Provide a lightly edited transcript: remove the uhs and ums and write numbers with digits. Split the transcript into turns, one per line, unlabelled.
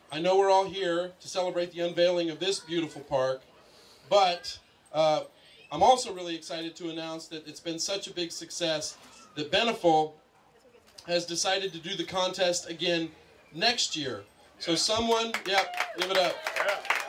I know we're all here to celebrate the unveiling of this beautiful park, but I'm also really excited to announce that it's been such a big success that Beneful has decided to do the contest again next year. So someone, give it up.